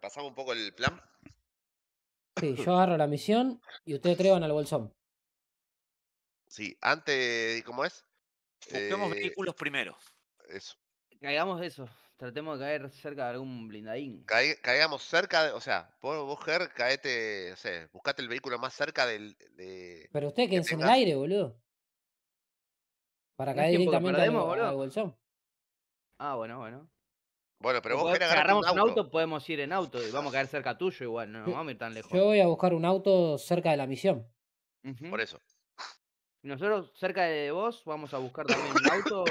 repasamos un poco el plan? Sí, yo agarro la misión y ustedes tres van al bolsón. Sí, antes, ¿cómo es? Busquemos vehículos primero. Eso. Caigamos eso. Tratemos de caer cerca de algún blindadín. Caigamos cerca, o sea, vos Ger, caete, no sé, buscate el vehículo más cerca de Pero ustedes que quédense en el tengas. aire, boludo. Para ¿No es caer tiempo que directamente perdemos, al boludo? bolsón. Ah, bueno. Bueno, pero O vos si Ger, agarrate un agarramos un auto. auto, podemos ir en auto y vamos a caer cerca tuyo igual, no vamos a ir tan lejos. Yo voy a buscar un auto cerca de la misión. Por eso. Y nosotros, cerca de vos, vamos a buscar también un auto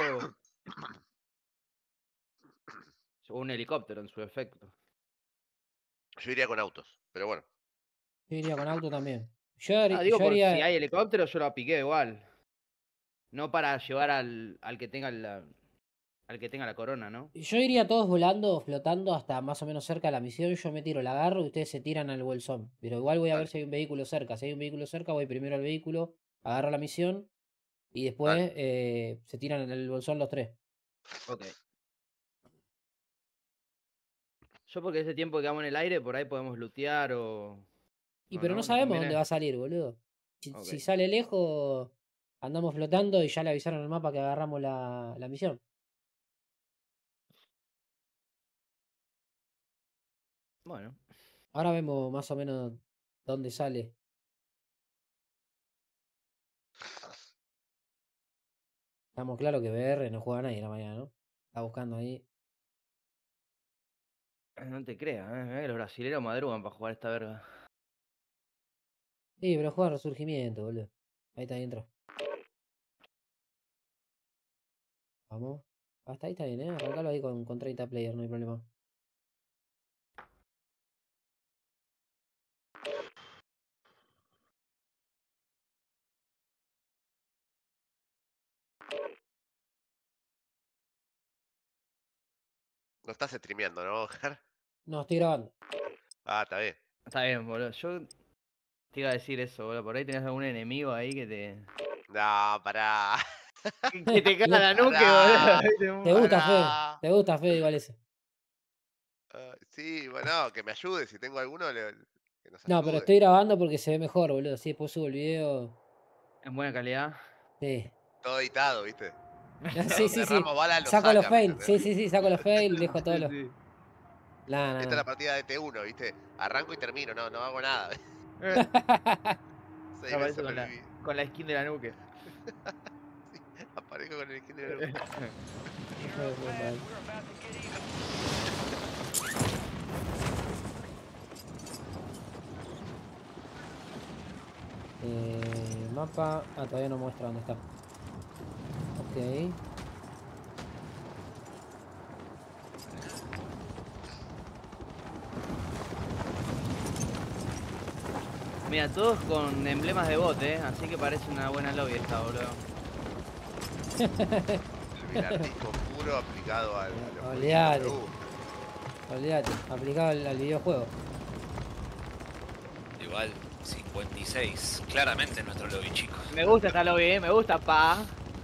o un helicóptero en su efecto. Yo iría con autos, pero bueno. Yo iría con auto también. Yo Digo, por haría... si hay helicóptero, yo lo apiqué igual. No para llevar al que tenga la corona, ¿no? Yo iría todos volando o flotando hasta más o menos cerca de la misión. Yo me tiro, la agarro y ustedes se tiran al bolsón. Pero igual voy a ver si hay un vehículo cerca. Si hay un vehículo cerca, voy primero al vehículo, agarro la misión y después se tiran en el bolsón los tres. Ok. Yo porque ese tiempo que quedamos en el aire, por ahí podemos lootear o... Y pero no sabemos dónde va a salir, boludo. Si sale lejos, andamos flotando y ya le avisaron al mapa que agarramos la misión. Bueno. Ahora vemos más o menos dónde sale. Estamos claros que BR no juega nadie en la mañana, ¿no? Está buscando ahí. No te creas, que los brasileños madrugan para jugar esta verga. Sí, pero juega Resurgimiento, boludo. Ahí está, ahí entró. Vamos. Hasta ahí está bien, arrancalo ahí con 30 players, no hay problema. No estás streameando, ¿no, Ger? No, estoy grabando. Ah, está bien. Está bien, boludo. Yo te iba a decir eso, boludo. Por ahí tenés algún enemigo ahí que te... No, pará. que te caga la nuca, boludo. ¿Te gusta, Fede? ¿Te gusta, Fede, igual ese? Sí, bueno, que me ayude. Si tengo alguno, que nos No, ayude. pero estoy grabando porque se ve mejor, boludo. Sí, después subo el video. En buena calidad. Sí. Todo editado, ¿viste? Sí. Saco los fails. Sí, saco los fails, dejo todo lo. Sí. Esta es la partida de T1, ¿viste? Arranco y termino, no hago nada. 6 veces con la skin de la nuke. Sí, aparezco con el skin de la nuke. Mapa. Ah, todavía no muestra dónde está. Ok. Mira, todos con emblemas de bot, así que parece una buena lobby esta, boludo. El bilardismo puro aplicado al Olvídate, aplicado al videojuego. Igual, 56. Claramente nuestro lobby, chicos. Me gusta esta lobby, me gusta, pa.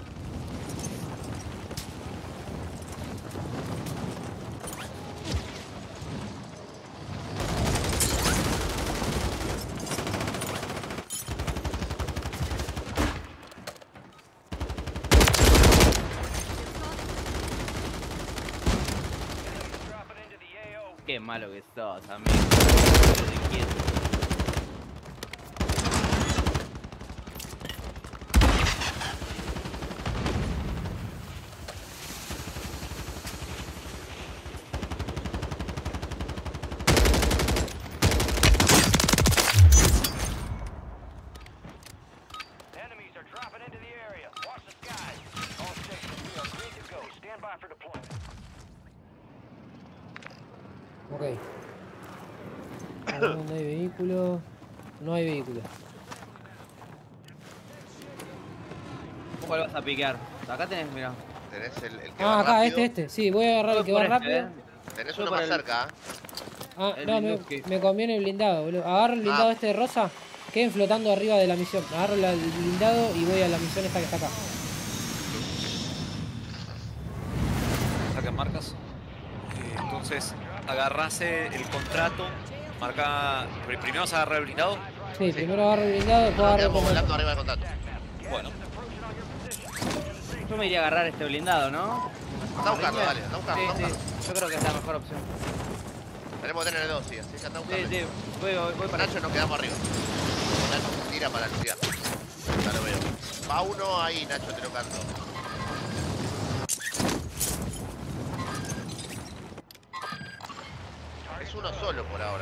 Qué malo que sos, amigo. Ok. A ver dónde hay vehículo. No hay vehículo. ¿Cuál vas a piquear? Acá tenés, mira. Tenés el que va acá, rápido. este. Sí, voy a agarrar el que va rápido. Tenés uno más cerca. Ah, no, me conviene el blindado, boludo. Agarro el blindado este de rosa. Queden flotando arriba de la misión. Agarro el blindado y voy a la misión esta que está acá. Saquen marcas. Entonces Entonces, agarrase el contrato, marca. Primero vas a agarrar el blindado. Sí, primero agarro el blindado, después Nos agarro el quedamos contrato. volando arriba del contrato. Bueno, Yo me iría a agarrar este blindado, ¿no? Anda buscando, dale, anda buscando, Sí, anda sí. buscando. Yo creo que es la mejor opción. Tenemos que tener dos, sí, así que anda Sí, buscando. sí. Voy para Nacho nos quedamos arriba. Nacho se tira para luchar. Ya lo veo. Va uno ahí, Nacho, te lo canto. Es uno solo por ahora.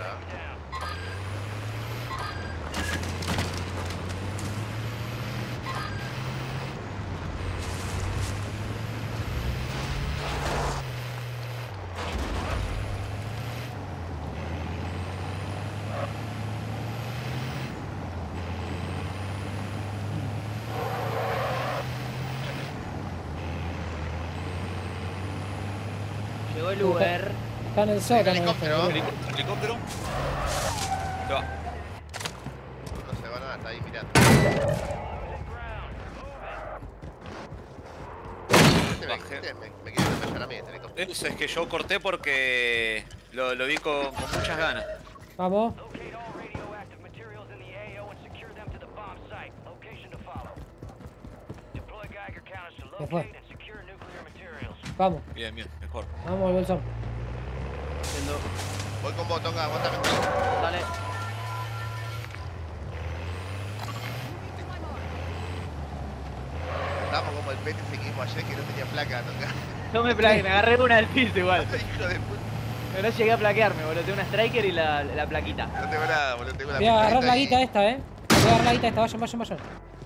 Llegó el Uber. Está en el sótano. helicóptero. este, helicóptero. Se va. No se va nada, está ahí mirando. Me quiere empezar a mí este helicóptero. Eso es que yo corté porque lo vi con muchas ganas. Vamos. Se fue. Vamos, Bien, bien, mejor. vamos al bolsón. Yendo. Voy con vos, Tonga, aguántame. Dale. Estamos como el pete ese que vimos ayer que no tenía placa, Tonga. No me plaqué, me agarré una del piso igual. Hijo de puta. Pero no llegué a plaquearme, boludo. Tengo una striker y la plaquita. No tengo nada, boludo. Tengo una Voy a agarrar pistolita la ahí. guita esta, Voy a agarrar la guita esta, vayan, vayan, vayan.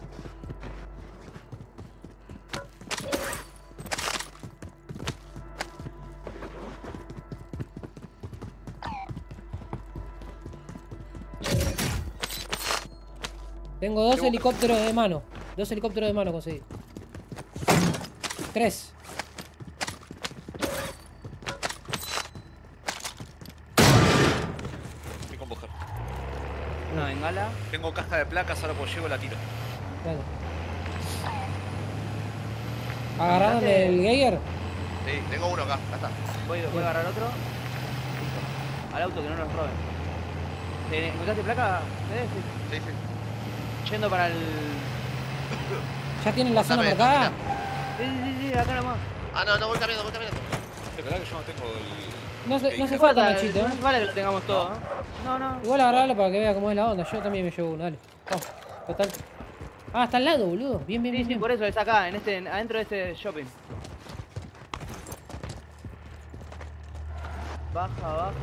Tengo dos helicópteros de mano. Dos helicópteros de mano conseguí. 3. Estoy con Bojer. Una bengala. Tengo caja de placas, ahora pues llego la tiro. Dale. ¿Agarraron el Geiger? Sí, tengo uno acá, acá está. Voy a agarrar otro. Listo. Al auto, que no nos roben. ¿Encontraste placa? Sí. Sí, sí. Yendo para el... ¿Ya tienen la zona Dame, marcada? Sí, acá nomás. Ah, no, voy caminando, voy caminando. Es verdad que yo no tengo el. No se No falta, falta, Nachito, no hace falta que lo tengamos todo, ¿no? No. Igual agarrarlo para que vea cómo es la onda. Yo también me llevo uno, dale. Vamos, total. Ah, está al lado, boludo. Bien, bien, Sí, bien. bien. por eso es acá, adentro de este shopping. Baja.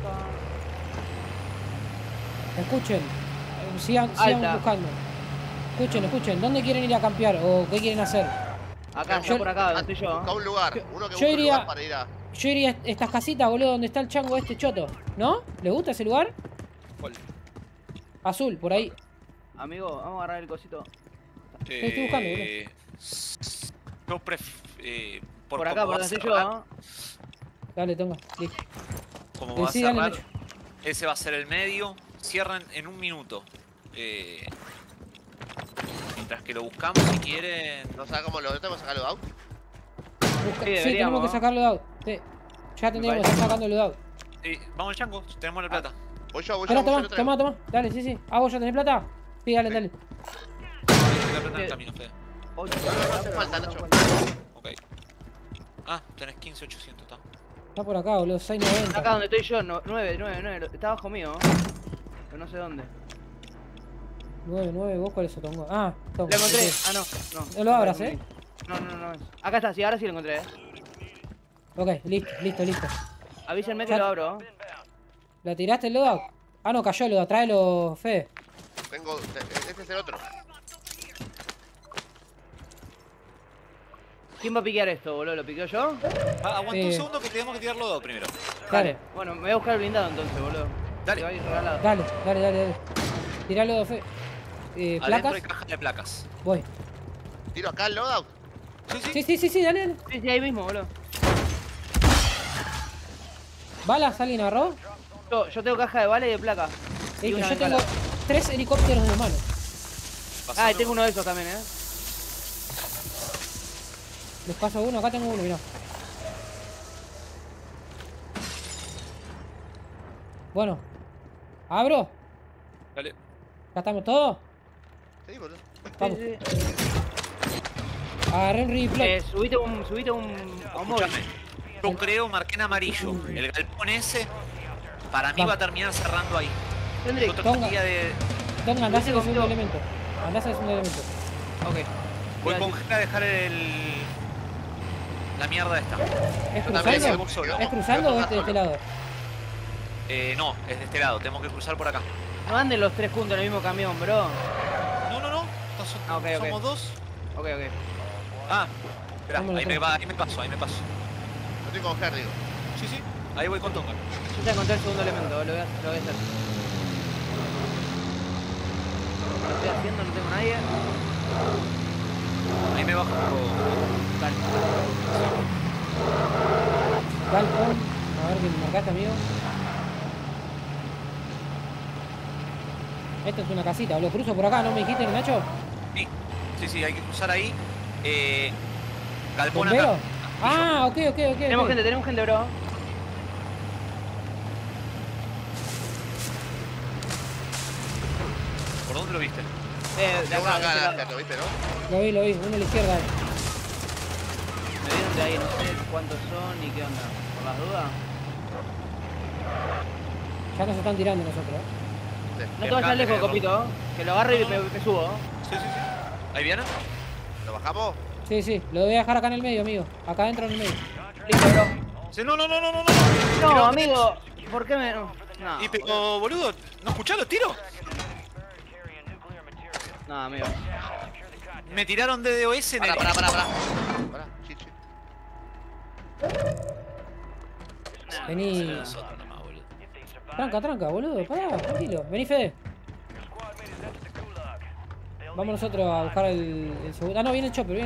Escuchen. Sigan Alta. buscando. Escuchen. ¿Dónde quieren ir a campear? ¿O qué quieren hacer? Acá, Yo- por acá, donde estoy yo. Busca un lugar, uno que yo busque un iría- lugar para ir a. Yo iría a estas casitas, boludo, donde está el chango este choto. ¿No? ¿Le gusta ese lugar? ¿Cuál? Azul, por ahí. Amigo, vamos a agarrar el cosito. estoy buscando, Yo Por acá, por donde estoy yo, ¿no? Dale, tonga. Listo. Como va a Sí, dale, cerrar, Nacho. ese va a ser el medio. Cierran en un minuto. Mientras que lo buscamos, si quieren. No sabes cómo lo tenemos que sacarlo de auto. Sí, deberíamos, tenemos que ¿no? sacarlo de out. Sí. Ya tendríamos que estar sacándolo de out. Sí, vamos al chango, tenemos la plata. Voy yo, Toma, lo traigo. toma. Dale, sí. Ah, vos ya tenés plata. Sí, dale. Tengo la plata en el camino, Fede. 8. No hace falta, Nacho. Ok. Ah, tenés 15.800, está. Está por acá, boludo. 6.90. Acá donde estoy yo, 9. Está abajo mío, ¿no? Pero no sé dónde. 9, ¿vos cuál es tu tongo? Ah, tongo. Lo encontré. ok. Ah, no. No lo abras, ¿eh? No. Acá está, sí, ahora sí lo encontré, Ok, listo. Avísenme que Ya- lo abro. ¿La tiraste el loadout? Ah, no, cayó el loadout. Tráelo, Fede. Tengo. Este es el otro. ¿Quién va a piquear esto, boludo? ¿Lo piqueo yo? Aguanta un segundo que tenemos que tirarlo dos primero. Dale. Bueno, me voy a buscar el blindado entonces, boludo. Dale. Se va a ir regalado. Dale. Tiralo, Fede. Adentro ¿Placas? hay caja de placas. Voy. Tiro acá el loadout. Sí, dale. Sí, ahí mismo, boludo. ¿Balas alguien agarró? Yo tengo caja de bala y de placa. Y Listo, una yo tengo bengala. 3 helicópteros de mano. Ah, y tengo uno de esos también, Les paso uno, acá tengo uno, mirá. Bueno. ¿Abro? Dale. ¿Ya estamos todos? Sí, boludo. Vamos. Sí, Agarré un replay. Subite a un móvil. Escúchame. Yo creo, marqué en amarillo. El galpón ese, para mí Va. va a terminar cerrando ahí. Hendrik, Yo Ponga. trataría de... Tonga, andás en el segundo conmigo. elemento. Andás en el segundo elemento. ok. Voy Mira, con G a dejar la mierda esta. ¿Es Yo también cruzando? voy solo. ¿Es cruzando o es de este lado? No, es de este lado. Tenemos que cruzar por acá. No anden los tres juntos en el mismo camión, bro. No. Ah, ok, ok. Somos dos. Ok. Ah, espera, Vámonos, ahí me paso. Yo estoy con Ger, digo. Sí. Ahí voy con Tonga. Yo ya encontré el segundo elemento, lo voy a hacer. Lo estoy haciendo, no tengo nadie. Ahí me bajo. Dale. Galpón. A ver que me marcaste, amigo. Esto es una casita, lo cruzo por acá, ¿no me dijiste, Nacho? Sí, hay que cruzar ahí. Galpón ¿Bombero? acá. Ah, ok. Tenemos gente, bro. ¿Por dónde lo viste? De Tengo acá, una de este cara, lado. ¿lo viste, no? Lo vi, uno a la izquierda. Me vieron de ahí, no sé cuántos son y qué onda. Por las dudas. Ya nos están tirando nosotros. Sí. No te vayas lejos, copito. Que lo agarre y me subo. Sí. ¿Ahí viene? ¿Lo bajamos? Sí, lo voy a dejar acá en el medio, amigo. Acá adentro en el medio. Listo, bro. Sí, no. No, amigo. ¿Por qué me.? No, Y pero, boludo, ¿no escuchás los tiros? no, amigo. Me tiraron de DOS en el... Pará. Pará, chichi. Vení. Nosotros nomás, boludo. Tranca, boludo. Pará, tranquilo. Vení, Fede. Vamos nosotros a buscar el segundo. Ah, no, viene el chopper.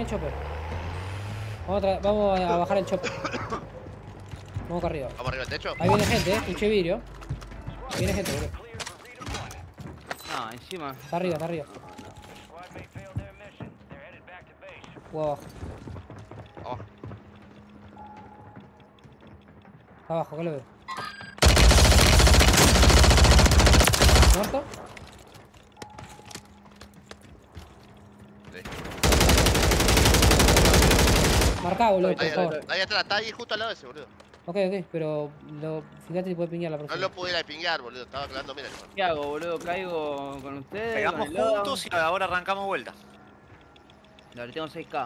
Vamos a bajar el chopper. Vamos acá arriba. Vamos arriba del techo. Ahí viene gente, escuché vidrio. Viene gente, boludo. No, encima. Está arriba. Abajo. Oh, Está abajo, acá lo veo. ¿Muerto? sí. Marcá, boludo, por Ahí, favor. ahí atrás, está ahí justo al lado de ese, boludo. Ok, pero fíjate si puede pinguear la No próxima. lo pudiera pinguear, boludo. Estaba clavando, mira. ¿Qué hago, boludo? ¿Caigo con ustedes? Pegamos con el lodo? juntos y ahora arrancamos vuelta. Dale, tengo 6K,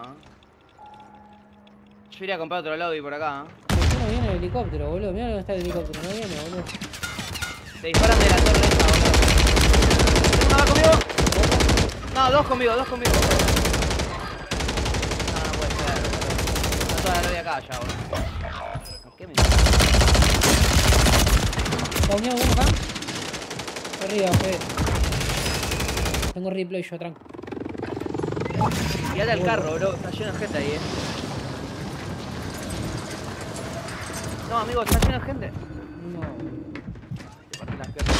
Yo iría a comprar otro lado y por acá, ¿Por qué no viene el helicóptero, boludo? Mirá dónde está el helicóptero, no viene, boludo. Se disparan de la torre esta, boludo. ¿Uno va conmigo? No, dos conmigo. No puede ser, boludo. Está toda la lobby acá ya, boludo. ¿Por qué me.? ¿Está unido uno acá? Arriba, Fede. Tengo replay yo, tranco. Tirate al carro, bro. Está lleno de gente ahí, No, amigo, está lleno de gente. No. Te parten las piernas.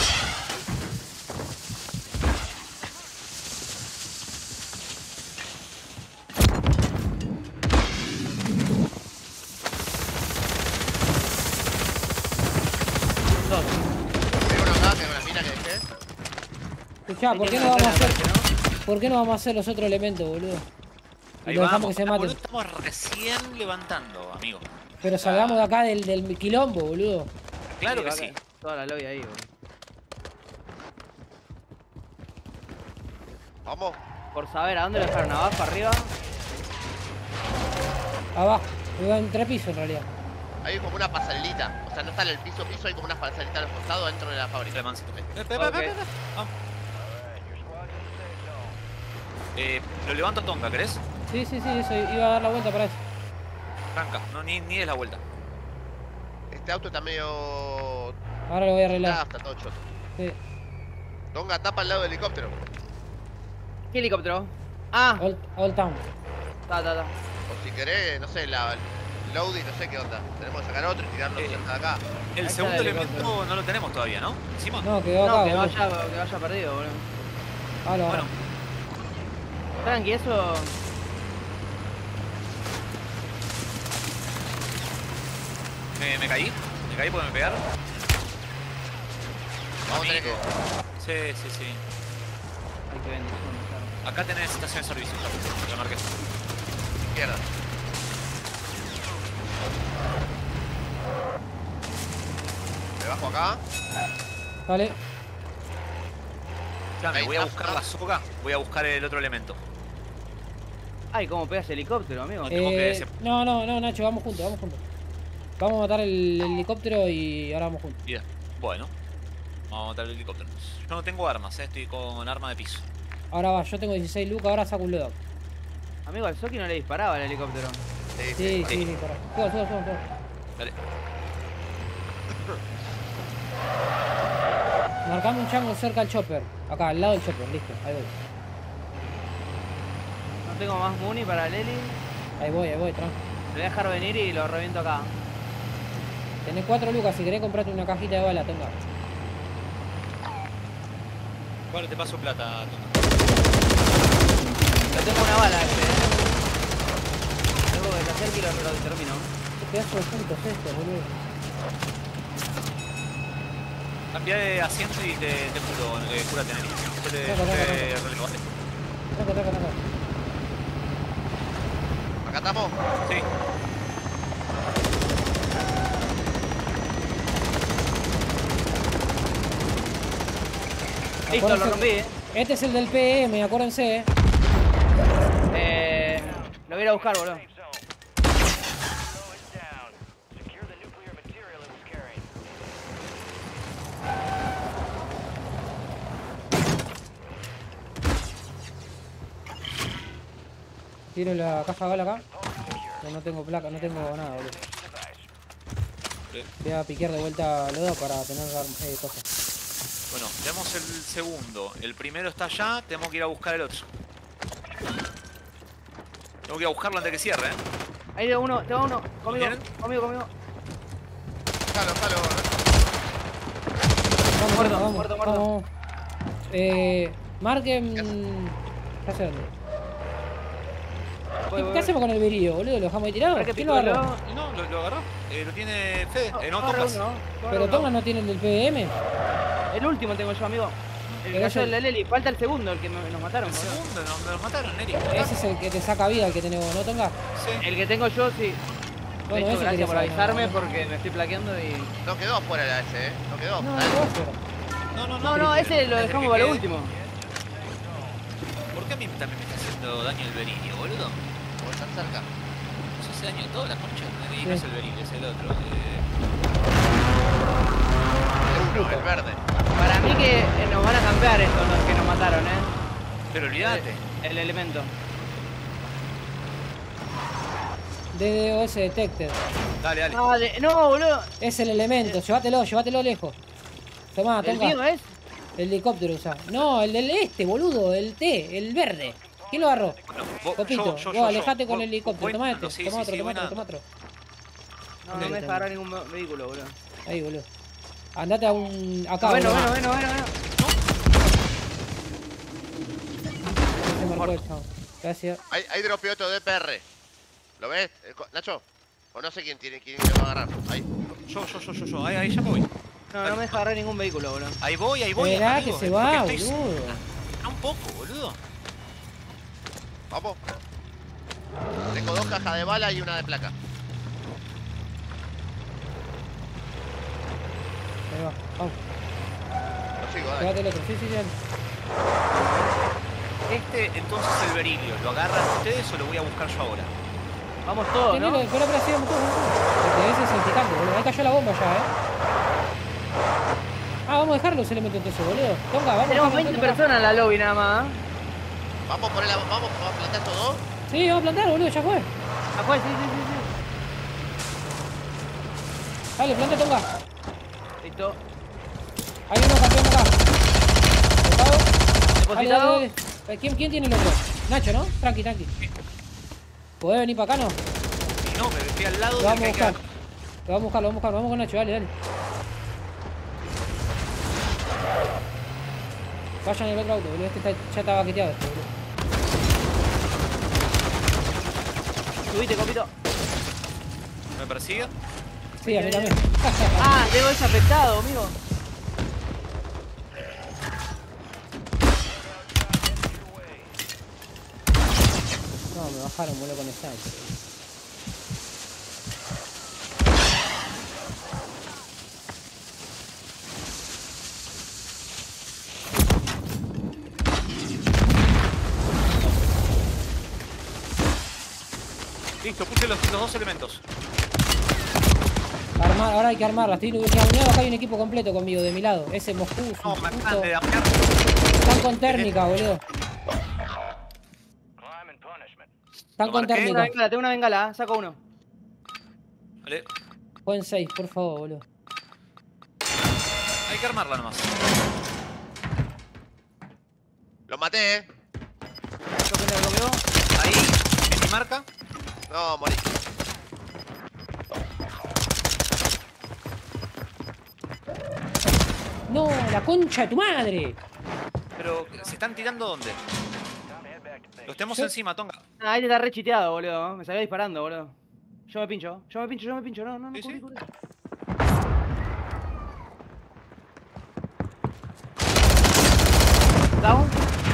Dos. Hay uno acá, que es una mina que dejé. Escuchá, ¿por qué no vamos a hacer? ¿Por qué no vamos a hacer los otros elementos, boludo? Y Ahí lo dejamos vamos. que se Boludo, maten. estamos recién levantando, amigo. Pero salgamos de acá del quilombo, boludo. Claro que va a sí. caer Toda la lobby ahí, boludo. Vamos. Por saber, ¿a dónde lo dejaron? ¿Abajo, arriba? Abajo. Iba en 3 pisos en realidad. Hay como una pasarelita. O sea, no está en el piso, hay como una pasarelita a los costados dentro de la fábrica. Dale, mancito. Ok. Vamos. Lo levanto a Tonka, ¿querés? Sí, eso. Iba a dar la vuelta para eso. Tranca, no, ni es la vuelta. Este auto está medio... Ahora lo voy a arreglar. Está todo choto. Sí. Tonga, tapa al lado del helicóptero. ¿Qué helicóptero? Ah, Old Town. está. O si querés, no sé, la loading, no sé qué onda. Tenemos que sacar otro y tirarlo cerca de acá. El está segundo el elemento helicóptero. no lo tenemos todavía, ¿no? Encima. No, quedó acá, No, que boludo. vaya perdido, boludo. Ahora, Bueno, Tranqui, eso. me caí porque me pegaron. Vamos a tener Amigo. que... Sí, sí, sí. Hay que vender. Claro. Acá tenés estación de servicio, ya. La marqué. Izquierda. Me bajo acá. Vale. Claro, Ahí voy a está. buscar la soga, voy a buscar el otro elemento. Ay, cómo pegas helicóptero, amigo. tengo que- No, Nacho, vamos juntos, vamos juntos. Vamos a matar el helicóptero y ahora vamos juntos. Bien. Bueno, vamos a matar el helicóptero. Yo no tengo armas, estoy con arma de piso. Ahora va, yo tengo 16 lucas, ahora saco un loadout. Amigo, al Soki no le disparaba el helicóptero. Sí, Sí, sí. sí, pará. Suba. Dale. Marcame un chango cerca al chopper. Acá, al lado del chopper, listo, ahí voy. No tengo más muni para Leli. Ahí voy, tranqui. Le voy a dejar venir y lo reviento acá. Tenés 4 lucas, si querés comprarte una cajita de bala, tenga. Vale, te paso plata, Tonto. Yo tengo una bala, Tengo que hacer y lo termino. Qué pedazo de puntos estos, boludo. Cambia de asiento y te juro, cúrate, Neri. Yo te Traca. relevo, ¿vale? Traca. ¿Acá estamos? Sí. Listo, lo rompí, Este es el del PM, acuérdense, Lo voy a ir a buscar, boludo. Tiro la caja de bala acá. No tengo placa, no tengo nada, boludo. Voy a piquear de vuelta lodo para tener cosas. Bueno, tenemos el segundo. El primero está allá, tenemos que ir a buscar el otro. Tengo que ir a buscarlo antes de que cierre, Ahí tengo uno, Conmigo, ¿Vienen? conmigo. Jalo. Muerto. Vamos. Marquen... ¿Qué hace dónde? ¿Qué hacemos con el berillo, boludo? ¿Lo dejamos ahí tirado? ¿Quién lo agarró? No, lo agarró. Lo tiene Fede. No, Tomás. Pero Tonga no tiene el del PDM. El último tengo yo, amigo. El Pero caso ese- del Leli. Falta el segundo, el que nos mataron, El boludo. segundo, nos mataron, Neri. Ese es el que te saca vida, el que tenemos, ¿no, Tonga? Sí. El que tengo yo, sí. Bueno, De hecho, ese quería gracias por saber, avisarme no. porque me estoy plaqueando y... No quedó afuera la ese, No quedó. No, Dale. No, ese lo Desde dejamos que para lo quede. último. ¿Por qué a mí también me está haciendo daño el berilio, boludo? Como están cerca. Eso hace daño a toda la concha. Y no Sí. es el berilio, es el otro. Es uno, el verde. Para mí que nos van a campear estos los que nos mataron, Pero olvídate. El elemento. DDoS Detected. Dale. Ah, no, boludo. Es el elemento, llévatelo lejos. Tomá, ¿El mío Tonga. es? El helicóptero usa. No, el del este, boludo, el T, el verde. ¿Quién lo agarró? Bueno, Copito, vos alejate con el helicóptero. Tomá este, Sí, toma sí, otro, voy toma nadando. otro. No, no me deja agarrar ningún vehículo, boludo. Ahí, boludo. Andate a un... acá, Bueno. boludo. Se marcó el chavo. Gracias. Ahí dropeó otro DPR. ¿Lo ves, Nacho? O no sé quién lo va a agarrar. Ahí. Yo. Ahí ya voy. No me deja agarrar ningún vehículo, boludo. Ahí voy. Esperá amigo, que se es va, porque estoy- boludo. Un poco, boludo. Vamos. Tengo 2 cajas de bala y una de placa. Ahí va, vamos. Lo sigo, dale. Llévate el otro. Sí, dale. Entonces el berilio, ¿lo agarran ustedes o lo voy a buscar yo ahora? Vamos todos, Tenelo, ¿no? espera, sí, vamos todos. Porque ese es el picante, boludo. Ahí cayó la bomba ya, vamos a dejar los elementos entonces, boludo. Tonga, vamos. Tenemos Tonga, 20 Tonga. personas en la lobby nada más. Vamos a plantar todo. Sí, vamos a plantar, boludo, ya fue. Ah, pues, sí. Dale, planta Tonga. Listo. Hay uno campeón acá. Tocado. Depositado. Dale. ¿Quién tiene el otro? Nacho, ¿no? Tranqui. ¿Podés venir para acá, no? Y no, me estoy al lado Lo del vamos que a hay que buscar. Lo vamos a buscar. Vamos con Nacho, dale. Vayan en el otro auto, boludo. Este ya está baqueteado, este, boludo. Subite, copito. ¿Me persigue? Sí, a mí también. Ah, tengo desafectado, amigo. No, me bajaron, boludo, con sniper. Listo, puse los dos elementos. Armar, ahora hay que armarla. Estoy unido, acá hay un equipo completo conmigo, de mi lado. Ese Moscú. No, me puto. acaban de damear. Están con térmica, boludo. Están Lo con marqué. térmica. Tengo una bengala, saco uno. Vale. Jueguen 6, por favor, boludo. Hay que armarla nomás. Lo maté, Lo veo. Ahí, en mi marca. No, morí. No, la concha de tu madre. Pero, ¿se están tirando dónde? Los tenemos Yo- encima, Tonga. Ah, ahí te está re chiteado, boludo. Me salió disparando, boludo. Yo me pincho. No, Sí, sí. cubrí. ¿Down?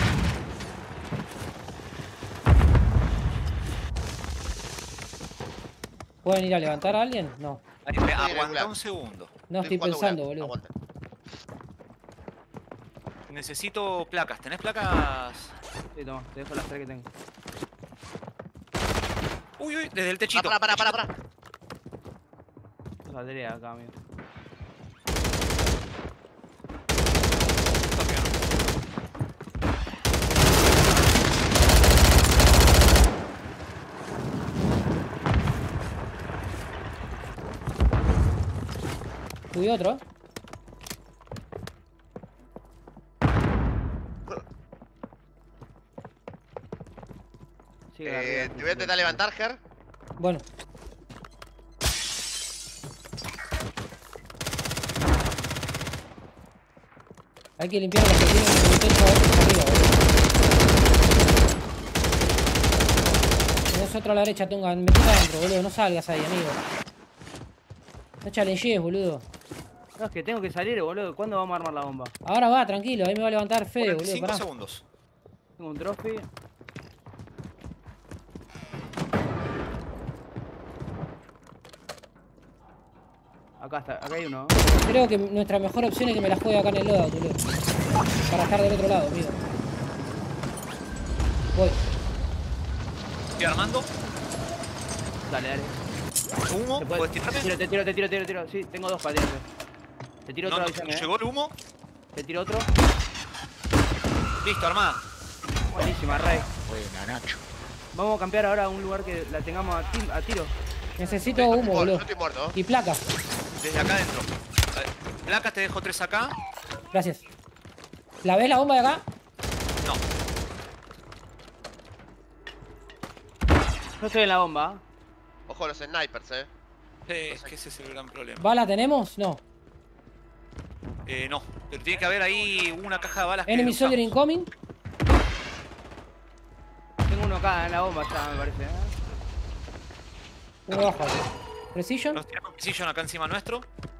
¿Pueden ir a levantar a alguien? No. Ahí, irregular. aguanta un segundo. No estoy jugando pensando, gulag. boludo. Aguanta. Necesito placas. ¿Tenés placas? Sí, toma, te dejo las 3 que tengo. Uy, uy, desde el techito. Para. Saldré acá, amigo. Subí otro. Sigue arriba. Te voy a intentar levantar, Ger. Bueno. Hay que limpiar los que tienen el techo arriba, boludo. Tenés otro a la derecha, Tonga. Metete adentro, boludo. No salgas ahí, amigo. No challengees, boludo. No, es que tengo que salir, boludo. ¿Cuándo vamos a armar la bomba? Ahora va, tranquilo. Ahí me va a levantar Fede, boludo. 5 Pará. segundos. Tengo un trophy. Acá hay uno. Creo que nuestra mejor opción es que me la juegue acá en el loadout, boludo. Para estar del otro lado, amigo. Voy. Estoy armando. Dale. Humo, ¿Se ¿puedes puede? tirarme? Te tiro. Sí, tengo dos para tirarte. Te tiro No, otro, no, avísame, ¿llegó el humo? Te tiro otro. Listo, armada. Buenísima, Rey. Buena, Nacho. Vamos a campear ahora a un lugar que la tengamos a tiro. Necesito humo, boludo. Yo estoy muerto. Y placas. Desde acá adentro. Placas te dejo 3 acá. Gracias. ¿La ves la bomba de acá? No. Yo estoy en la bomba. Ojo los snipers, Es que ese es el gran problema. ¿Bala tenemos? No. No, pero tiene que haber ahí una caja de balas. Enemy que soldier usamos. incoming. Tengo uno acá en la bomba ya, me parece. Uno abajo. Precision. Nos tiramos precision acá encima nuestro.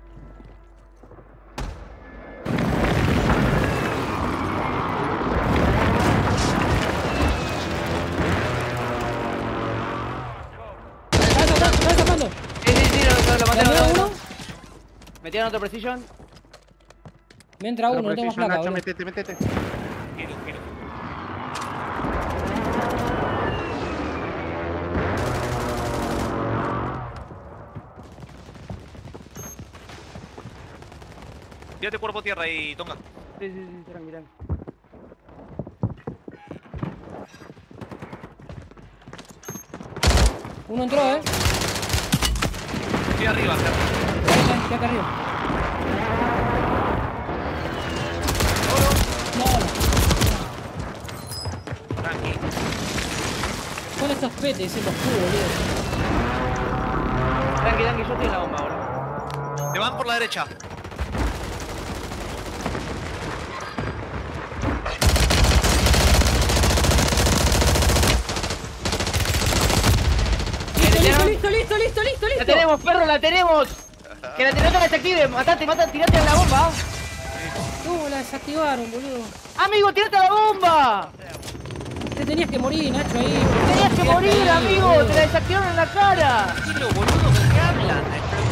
¡Está sacando! Sí, lo maté. ¿Le veo uno? Metieron otro precision. Me entra uno, no tengo más placa, Nacho, boludo. métete. Giro. Tírate cuerpo a tierra ahí, Tonga. Sí, tranquilo. Uno entró, Estoy arriba, Fer. Estoy acá arriba. No, Tranqui. con estos petes, ese Moscú, boludo. Tranqui, yo estoy en la bomba ahora. Te van por la derecha. Listo. ¡La tenemos, perro, la tenemos! Que la tenemos, la desactive. Matate, tirate a la bomba. No, la desactivaron, boludo. Amigo, tirate a la bomba. Te te tenías que morir, Nacho, ahí. ¡Tenías que morir, ahí, amigo! boludo. ¡Te la desactivaron en la cara! Tranquilo, boludo, ¿de qué hablan?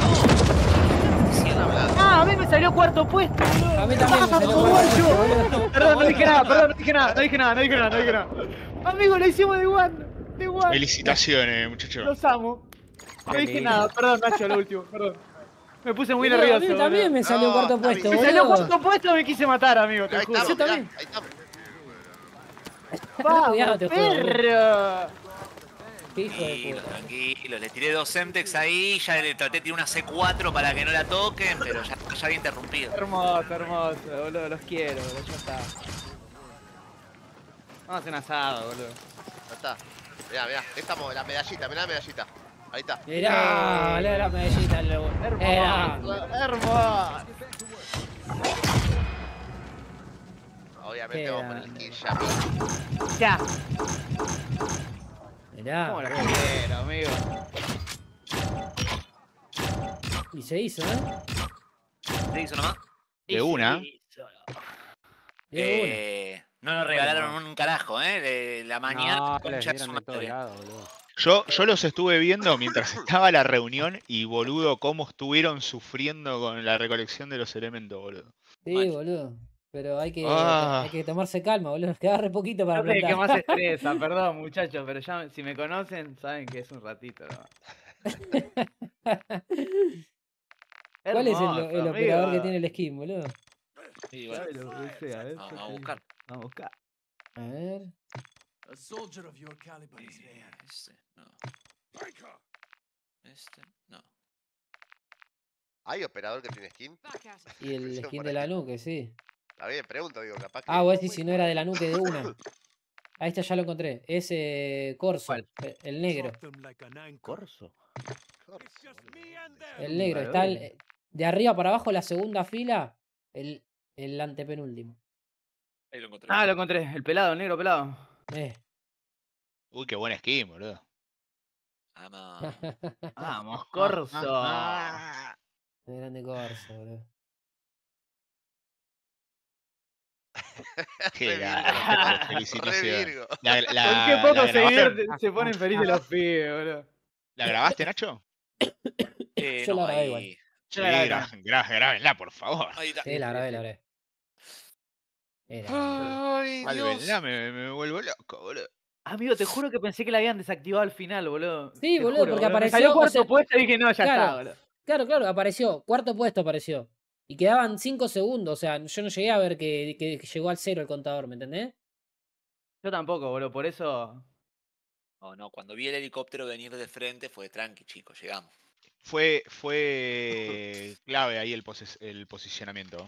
Están hablando. ¡Ah, a mí me salió cuarto puesto, boludo! A mí también me salió ¡Vamos, cuarto guacho! puesto, boludo. Perdón, no dije nada, perdón, no dije nada. Amigo, lo hicimos de one. Felicitaciones, muchachos. Los amo. No dije lindo. nada, perdón, Nacho, lo último, perdón. Me puse muy Boludo, a nervioso. mí también me salió No, cuarto está puesto, bien. Me salió boludo. cuarto puesto, me quise matar, amigo, te Ahí juro. estamos, Yo mirá, también. ahí estamos. Cuidado, te juego, boludo. perro! Qué hijo de Tranquilo, puta. tranquilo. Le tiré 2 Semtex ahí, ya le traté de tirar una C4 para que no la toquen, pero ya había interrumpido. Hermoso, boludo, los quiero, boludo, ya está. Vamos a hacer un asado, boludo. Ya está. Mirá, mirá. Estamos, la medallita, mirá la medallita. Ahí está. Mirá, le la medallita, Hermoso. Obviamente Qué vamos por el grande. kill ya. Ya. Mirá. ¿Cómo los quiero, amigo? Y se hizo, ¿eh? ¿Te hizo nomás? De una. De No nos regalaron un carajo, ¿eh? De la mañana, No, les concha de su dieron de todos madre. lados, boludo. Yo los estuve viendo mientras estaba la reunión y, boludo, cómo estuvieron sufriendo con la recolección de los elementos, boludo. una. Sí, Mal. boludo. Pero hay Ah. que tomarse calma, boludo. Nos queda re poquito para No sé qué plantar. más estresa, perdón, muchachos, pero ya si me conocen saben que es un ratito, ¿no? ¿Cuál es Hermoso, el operador que amigo. tiene el skin, boludo? Sí, bueno. Dale, lo que sea, eso Vamos a te buscar. digo. Vamos a buscar. A ver. A soldier of your caliber is there. Este, no. Este, no. ¿Hay operador que tiene skin? Y el Eso skin por de la ahí. nuke, sí. Está bien, pregunto, digo, capaz que. Ah, vos decís si no era de la nuke de una. Ahí está, ya lo encontré. Es Corso, ¿Cuál? el negro. Drop them like an anchor. Corso. It's just me and them. El negro. Vale, Está vale. de arriba para abajo, la segunda fila, el antepenúltimo. Ahí lo encontré. Ah, lo encontré, el pelado, el negro pelado. Uy, qué buena skin, boludo. Vamos. Vamos, Corso. Qué grande Corso, boludo. Qué Re grande, Virgo. muchachos, Re felicitaciones. Virgo. ¿Con qué poco se grabaste? divierten? Se ponen felices los pibes, boludo. ¿La grabaste, Nacho? Yo No, la grabé ahí. igual. Sí, Yo la grabé. grábenla, por favor. Ahí está. Sí, la sí, grabé, sí. la grabé. Ay, me vuelvo loco, boludo. Amigo, te juro que pensé que la habían desactivado al final, boludo. Sí, Te boludo, juro, porque Me apareció, salió o cuarto sea, puesto y dije, no, ya claro. está, boludo. Claro, apareció. Cuarto puesto apareció. Y quedaban 5 segundos. O sea, yo no llegué a ver que llegó al 0 el contador, ¿me entendés? Yo tampoco, boludo, por eso. No, no, cuando vi el helicóptero venir de frente fue tranqui, chicos, llegamos. Fue clave ahí el posicionamiento.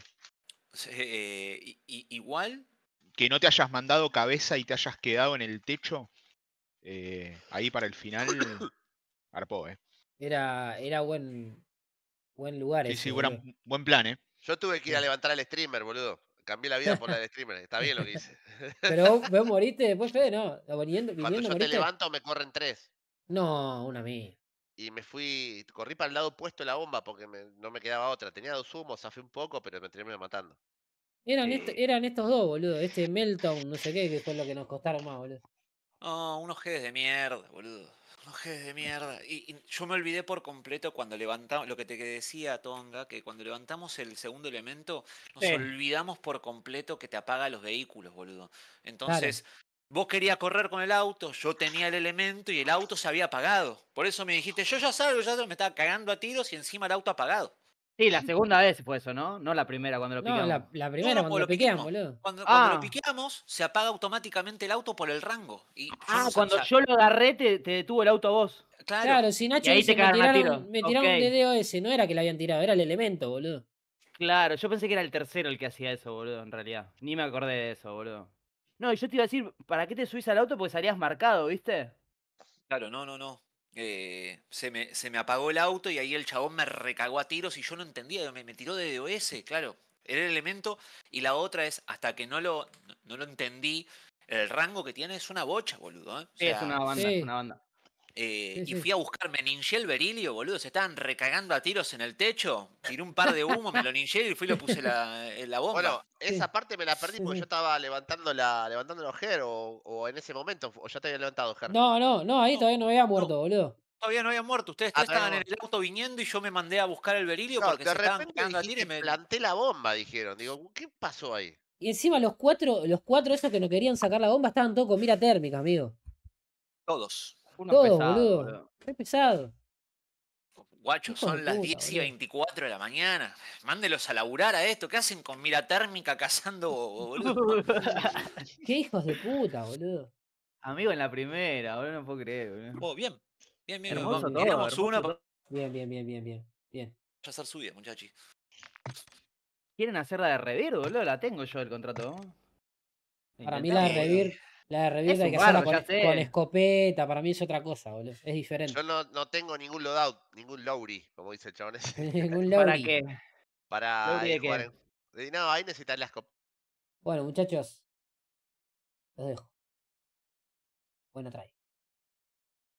Igual, Que no te hayas mandado cabeza y te hayas quedado en el techo. Ahí para el final. Arpó, Era buen lugar Sí, ese, sí, boludo. buen plan, Yo tuve que ir a levantar al streamer, boludo. Cambié la vida por la del streamer. Está bien lo que hice. Pero vos moriste después, Fede, ¿no? Cuando ¿Viniendo yo te moriste? levanto, me corren 3. No, una mía. Y corrí para el lado opuesto de la bomba porque no me quedaba otra. Tenía 2 humos, zafé un poco, pero me terminé matando. Eran estos dos, boludo. Este Meltdown, no sé qué, que fue lo que nos costaron más, boludo. no, unos Gs de mierda, boludo. Unos Gs de mierda. Y yo me olvidé por completo cuando levantamos, lo que te decía Tonga, que cuando levantamos el segundo elemento, nos Sí. olvidamos por completo que te apaga los vehículos, boludo. Entonces, vos querías correr con el auto, yo tenía el elemento y el auto se había apagado. Por eso me dijiste, yo ya salgo, me estaba cagando a tiros y encima el auto apagado. Sí, la segunda vez fue eso, ¿no? No la primera cuando lo No, picamos. la primera No, cuando lo piquean, boludo. Cuando Ah. lo piqueamos, se apaga automáticamente el auto por el rango. Y yo Ah, no cuando sabía- yo lo agarré, te detuvo el auto a vos. Claro, Claro, si Nacho ahí dice, te cagaron a me tiro. tiraron Ok. de DOS, no era que le habían tirado, era el elemento, boludo. Claro, yo pensé que era el tercero el que hacía eso, boludo, en realidad. Ni me acordé de eso, boludo. No, y yo te iba a decir, ¿para qué te subís al auto? Porque salías marcado, ¿viste? claro, no. Se me apagó el auto y ahí el chabón me recagó a tiros y yo no entendía, me tiró de DOS, claro. Era el elemento. Y la otra es, hasta que no lo entendí, el rango que tiene es una bocha, boludo. ¿Eh? O Sí, es sea, una banda, sí. es una banda. Sí, y sí. fui a buscar, me ninché el berilio, boludo. Se estaban recagando a tiros en el techo. Tiré un par de humo, me lo ninché y fui y lo puse la Bueno, bomba. esa Sí, parte me la perdí sí, porque yo sí. estaba levantando los Ger o en ese momento, o ya te había levantado Ger. No, ahí No, todavía no había no, muerto, boludo. todavía no había muerto. Ustedes Ah, tres todavía estaban no. en el auto viniendo y yo me mandé a buscar el berilio No, porque de se estaban repente cagando a tiros y dijiste me. planté la bomba, dijeron. Digo, ¿qué pasó ahí? Y encima los cuatro esos que no querían sacar la bomba estaban todos con mira térmica, amigo. Todos. Unos Todos, pesados, boludo. boludo. Qué pesado. Guachos, Hijos de son las puta, 10 y boludo. 24 de la mañana. Mándelos a laburar a esto. ¿Qué hacen con mira térmica cazando, boludo? Qué hijos de puta, boludo. Amigo en la primera, boludo, no puedo creer, boludo. Oh, bien. Bien, bien. Bien, bien, Hermoso bien. todo, Tiramos uno hermoso para todo. Bien. hacer su vida, muchachos. ¿Quieren hacer la de Revir, boludo? La tengo yo el contrato. ¿La Para mí la de intentamos, boludo? Revir, Es hay un que hacerla bardo, ya con sé. escopeta, para mí es otra cosa, boludo. Es diferente. Yo no tengo ningún loadout, ningún lowry, como dice el chabón ese. Ningún ¿Para Lauri. qué? Para ¿Lowry de jugar qué? en. No, ahí necesitas las copas. Bueno, muchachos, los dejo. Buena try.